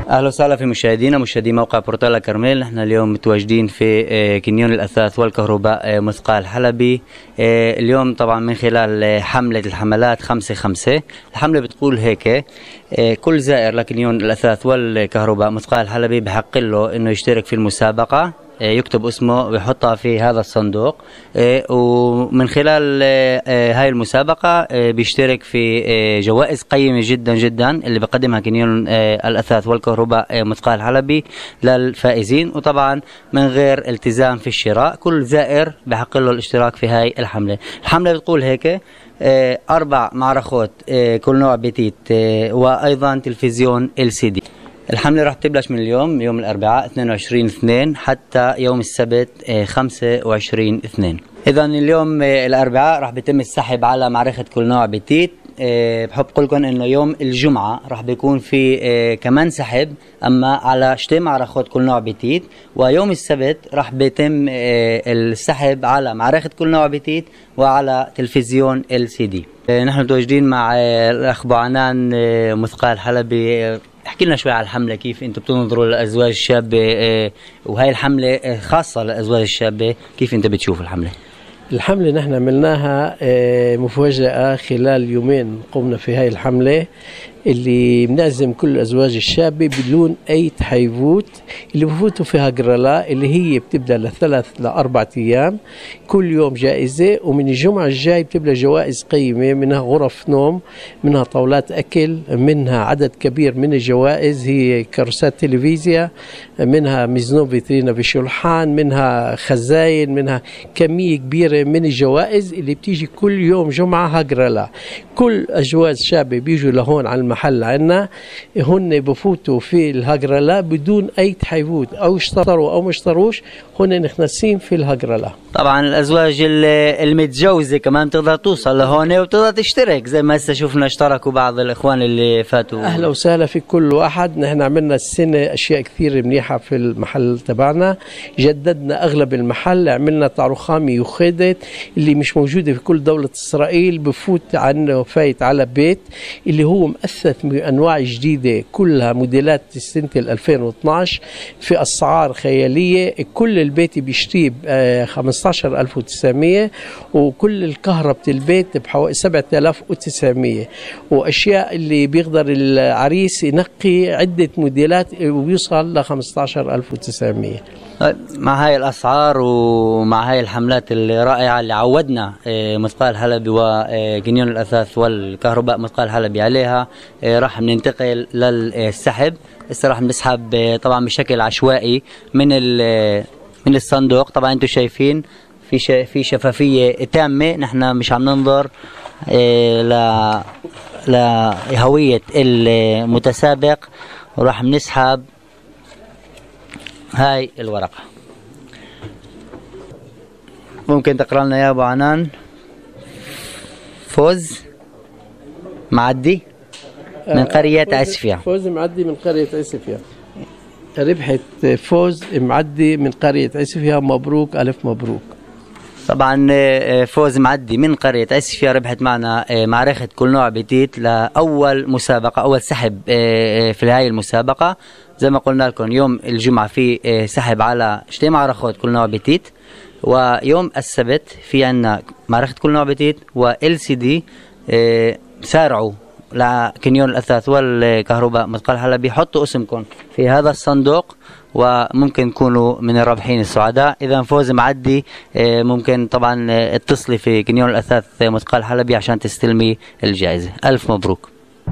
اهلا وسهلا في مشاهدي موقع بورتال كرميل. نحن اليوم متواجدين في كنيون الاثاث والكهرباء مثقال حلبي. اليوم طبعا من خلال حملة الحملات 5/5. الحملة بتقول هيك: كل زائر لكنيون الاثاث والكهرباء مثقال حلبي بحق له انه يشترك في المسابقة، يكتب اسمه ويحطها في هذا الصندوق، ومن خلال هاي المسابقة بيشترك في جوائز قيمة جدا جدا اللي بقدمها كنيون الأثاث والكهرباء مثقال حلبي للفائزين، وطبعا من غير التزام في الشراء. كل زائر بحق له الاشتراك في هاي الحملة. الحملة بتقول هيك: 4 معرخات كل نوع بتيت، وأيضا تلفزيون LCD. الحملة راح تبلش من اليوم، يوم الأربعاء 22/2 حتى يوم السبت 25/2. إذا اليوم الأربعاء راح بيتم السحب على معرخة كل نوع بتيت. بحب أقول لكم إنه يوم الجمعة راح بيكون في كمان سحب، أما على 2 معرخات كل نوع بتيت. ويوم السبت راح بيتم السحب على معرخة كل نوع بتيت وعلى تلفزيون LCD. نحن متواجدين مع الأخ أبو عنان مثقال حلبي. احكي لنا شوي على الحملة، كيف انتم بتنظروا للأزواج الشابة، وهي الحملة خاصة للأزواج الشابة، كيف انت بتشوف الحملة؟ الحملة نحن عملناها مفاجأة. خلال يومين قمنا في هاي الحملة اللي بنعزم كل الأزواج الشابة بدون أي تحيفوت، اللي بفوتوا فيها قرالة اللي هي بتبدأ ل3 ل4 أيام، كل يوم جائزة. ومن الجمعة الجاي بتبدأ جوائز قيمة، منها غرف نوم، منها طاولات أكل، منها عدد كبير من الجوائز هي كرسات تلفزيون، منها ميزنو فيترينا بشلحان، منها خزاين، منها كمية كبيرة من الجوائز اللي بتيجي كل يوم جمعة هقرالة. كل أزواج شابة بيجوا لهون على المحل عنا، هن بفوتوا في الهقرلة بدون أي تحيفوت، أو اشتروا أو ما اشتروش، هن نخنسين في الهقرلة. طبعا الأزواج المتجوزة كمان تقدر توصل لهون وتقدر تشترك، زي ما هسه شفنا اشتركوا بعض الإخوان اللي فاتوا. أهلا وسهلا في كل واحد. نحن عملنا السنة أشياء كثير منيحة في المحل تبعنا، جددنا أغلب المحل، عملنا تعرخامي يخدت اللي مش موجودة في كل دولة إسرائيل، بفوت عنه فايت على بيت اللي هو مؤثث بأنواع جديدة، كلها موديلات سنة 2012 في أسعار خيالية. كل البيت بيشتري 15,900، وكل الكهرباء البيت بحوالي 7,900. وأشياء اللي بيقدر العريس ينقي عدة موديلات وبيوصل ل 15,900. مع هاي الأسعار ومع هاي الحملات الرائعة اللي عودنا مثقال حلبي وكنيون الأثاث والكهرباء مثقال حلبي عليها، راح ننتقل للسحب. هسه راح نسحب طبعا بشكل عشوائي من الصندوق. طبعا انتم شايفين في شفافية تامة، نحن مش عم ننظر لهوية المتسابق، وراح نسحب هاي الورقة. ممكن تقرأ لنا يا أبو عنان؟ فوز معدي من قرية عسفيا. فوز معدي من قرية عسفيا. ربحت فوز معدي من قرية عسفيا. مبروك، ألف مبروك. طبعا فوز معدي من قرية عسفيا ربحت معنا معرخة كل نوع بتيت لأول مسابقة، أول سحب في هاي المسابقة. زي ما قلنا لكم يوم الجمعة في سحب على 2 معرخات كل نوع بتيت، ويوم السبت في عنا معرخة كل نوع بتيت وLCD. سارعوا لكنيون الأثاث والكهرباء مثقال حلبي، حطوا اسمكم في هذا الصندوق وممكن تكونوا من الرابحين السعداء. إذا فوز معدي ممكن طبعا اتصلي في كنيون الأثاث مثقال حلبي عشان تستلمي الجائزة. ألف مبروك.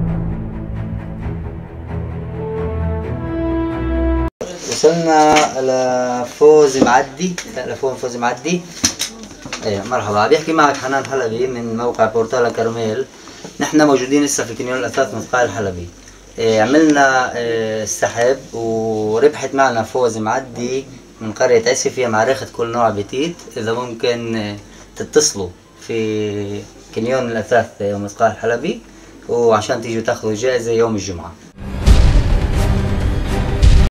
وصلنا لفوز معدي، تلفون فوز معدي. ايوه مرحبا، بيحكي معك حنان حلبي من موقع بورتال كرميل. نحن موجودين لسه في كنيون الأثاث مثقال حلبي. عملنا السحب وربحت معنا فوز معدي من قرية عسفيا معرخة كل نوع بتيت. إذا ممكن تتصلوا في كنيون الأثاث مثقال حلبي وعشان تيجوا تاخذوا جائزة يوم الجمعة.